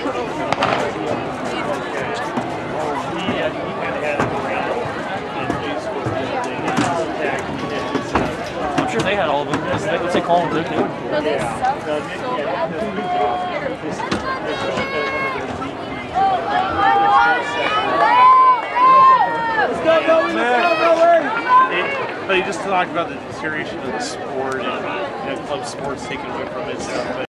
I'm sure they had all of them. What's they call them? Too? No, they suck so bad. But he just talked about the deterioration of the sport and club sports taken away from it.